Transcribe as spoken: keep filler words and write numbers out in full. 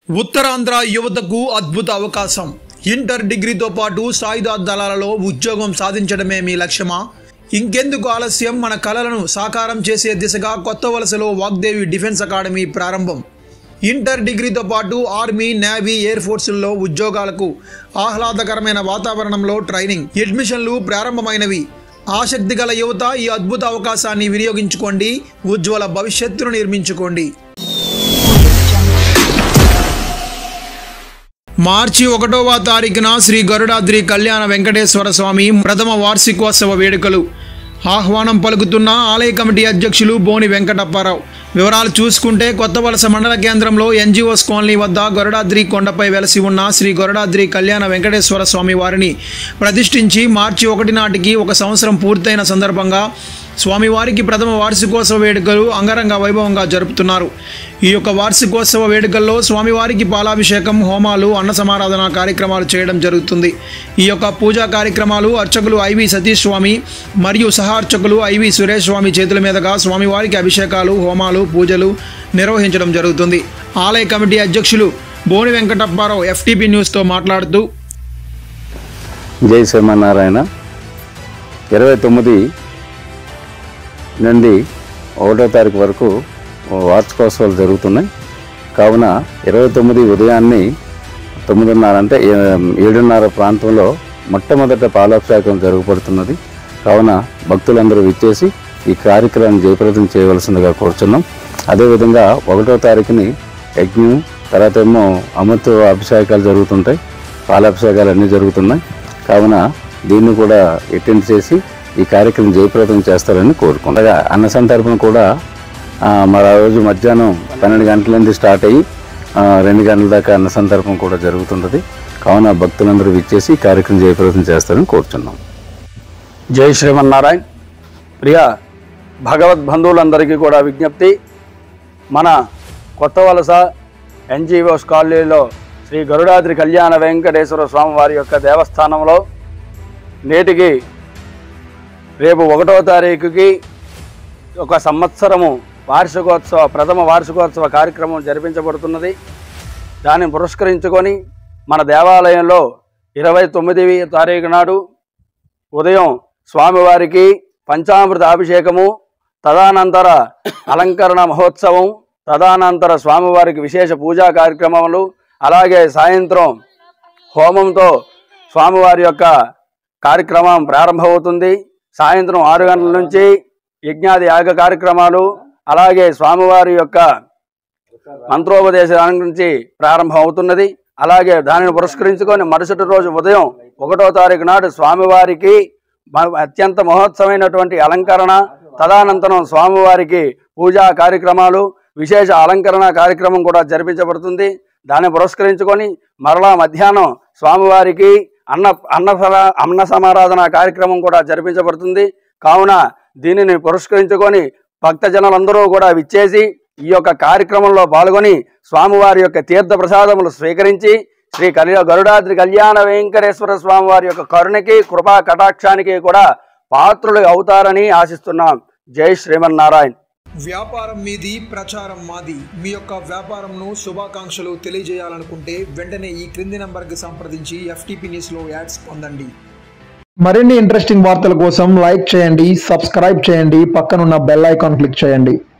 ఉత్తరాంధ్ర యువతకు అద్భుత అవకాశం. ఇంటర్ డిగ్రీతో పాటు సాయుధ దళాలలో ఉద్యోగం సాధించడమే మీ లక్ష్యమా? ఇంకెందుకు ఆలస్యం? మన కలలను సాకారం చేసే దిశగా కొత్త వలసలో వాగ్దేవి డిఫెన్స్ అకాడమీ ప్రారంభం. ఇంటర్ డిగ్రీతో పాటు ఆర్మీ, నేవీ, ఎయిర్ ఫోర్సుల్లో ఉద్యోగాలకు ఆహ్లాదకరమైన వాతావరణంలో ట్రైనింగ్, అడ్మిషన్లు ప్రారంభమైనవి. ఆసక్తి గల యువత ఈ అద్భుత అవకాశాన్ని వినియోగించుకోండి. ఉజ్వల భవిష్యత్తును నిర్మించుకోండి. మార్చి ఒకటవ తారీఖున శ్రీ గరుడాద్రి కళ్యాణ వెంకటేశ్వర స్వామి ప్రథమ వార్షికోత్సవ వేడుకలు. ఆహ్వానం పలుకుతున్న ఆలయ కమిటీ అధ్యక్షులు బోని వెంకటప్పారావు. వివరాలు చూసుకుంటే, కొత్త వలస మండల కేంద్రంలో ఎన్జిఓస్ కాలనీ వద్ద గరుడాద్రి కొండపై వెలసి ఉన్న శ్రీ గరుడాద్రి కళ్యాణ వెంకటేశ్వర స్వామి వారిని ప్రతిష్ఠించి మార్చి ఒకటి నాటికి ఒక సంవత్సరం పూర్తయిన సందర్భంగా స్వామివారికి ప్రథమ వార్షికోత్సవ వేడుకలు అంగరంగ వైభవంగా జరుపుతున్నారు. ఈ యొక్క వార్షికోత్సవ వేడుకల్లో స్వామివారికి పాలాభిషేకం, హోమాలు, అన్న సమారాధన కార్యక్రమాలు చేయడం జరుగుతుంది. ఈ యొక్క పూజా కార్యక్రమాలు అర్చకులు ఐవి సతీష్ స్వామి మరియు సహ అర్చకులు ఐవి సురేష్ స్వామి చేతుల మీదుగా స్వామివారికి అభిషేకాలు, హోమాలు, పూజలు నిర్వహించడం జరుగుతుంది. ఆలయ కమిటీ అధ్యక్షులు బోని వెంకటప్పారావు ఎఫ్టీపీ న్యూస్తో మాట్లాడుతూ, జై శ్రీమన్నారాయణ. ఇరవై తొమ్మిది నుండి ఒకటో తారీఖు వరకు వార్షికోత్సవాలు జరుగుతున్నాయి. కావున ఇరవై తొమ్మిది ఉదయాన్నే తొమ్మిదిన్నర అంటే ఏడున్నర ప్రాంతంలో మొట్టమొదట పాలాభిషేకం జరగబడుతున్నది. కావున భక్తులందరూ విచ్చేసి ఈ కార్యక్రమాన్ని జయప్రదం చేయవలసిందిగా కోరుచున్నాం. అదేవిధంగా ఒకటో తారీఖుని యజ్ఞం, తర్వాత ఏమో అమృత అభిషేకాలు జరుగుతుంటాయి, పాలాభిషేకాలు అన్నీ జరుగుతున్నాయి. కావున దీన్ని కూడా అటెండ్ చేసి ఈ కార్యక్రమం జయప్రదం చేస్తారని కోరుకుంటా. అన్న సంతర్పణ కూడా మరి ఆ రోజు మధ్యాహ్నం పన్నెండు గంటల నుండి స్టార్ట్ అయ్యి రెండు గంటల దాకా అన్న సంతర్పణ కూడా జరుగుతుంటుంది. కావున భక్తులందరూ విచ్చేసి ఈ కార్యక్రమం జయప్రదం చేస్తారని కోరుచున్నాం. జై శ్రీమన్నారాయణ. ప్రియ భగవద్ బంధువులందరికీ కూడా విజ్ఞప్తి, మన కొత్త వలస ఎన్జిఓస్ కాలనీలో శ్రీ గరుడాద్రి కళ్యాణ వెంకటేశ్వర స్వామి వారి యొక్క దేవస్థానంలో నేటికి రేపు ఒకటో తారీఖుకి ఒక సంవత్సరము వార్షికోత్సవ ప్రథమ వార్షికోత్సవ కార్యక్రమం జరిపించబడుతున్నది. దాన్ని పురస్కరించుకొని మన దేవాలయంలో ఇరవై తొమ్మిదవ తారీఖు నాడు ఉదయం స్వామివారికి పంచామృత అభిషేకము, తదనంతర అలంకరణ మహోత్సవం, తదనంతర స్వామివారికి విశేష పూజా కార్యక్రమాలు, అలాగే సాయంత్రం హోమంతో స్వామివారి యొక్క కార్యక్రమం ప్రారంభమవుతుంది. సాయంత్రం ఆరు గంటల నుంచి యజ్ఞాది యాగ కార్యక్రమాలు, అలాగే స్వామివారి యొక్క మంత్రోపదేశం నుంచి ప్రారంభం అవుతున్నది. అలాగే దానిని పురస్కరించుకొని మరుసటి రోజు ఉదయం ఒకటో తారీఖు నాడు స్వామివారికి అత్యంత మహోత్సవమైనటువంటి అలంకరణ, తదనంతరం స్వామివారికి పూజా కార్యక్రమాలు, విశేష అలంకరణ కార్యక్రమం కూడా జరిపించబడుతుంది. దాన్ని పురస్కరించుకొని మరలా మధ్యాహ్నం స్వామివారికి అన్న అన్న అన్న సమారాధన కార్యక్రమం కూడా జరిపించబడుతుంది. కావున దీనిని పురస్కరించుకొని భక్తజనులందరూ కూడా విచ్చేసి ఈ యొక్క కార్యక్రమంలో పాల్గొని స్వామివారి యొక్క తీర్థ ప్రసాదములు స్వీకరించి శ్రీ కళ్యాణ గరుడాద్రి కళ్యాణ వెంకటేశ్వర స్వామి వారి యొక్క కరుణకి, కృపా కటాక్షానికి కూడా పాత్రులు అవుతారని ఆశిస్తున్నాం. జై శ్రీమన్నారాయణ. వ్యాపారం మీది, ప్రచారం మాది. మీ యొక్క వ్యాపారంను శుభాకాంక్షలు తెలియజేయాలనుకుంటే వెంటనే ఈ క్రింది నంబర్కి సంప్రదించి ఎఫ్టీపీ న్యూస్లో యాడ్స్ పొందండి. మరిన్ని ఇంట్రెస్టింగ్ వార్తల కోసం లైక్ చేయండి, సబ్స్క్రైబ్ చేయండి, పక్కనున్న బెల్ ఐకాన్ క్లిక్ చేయండి.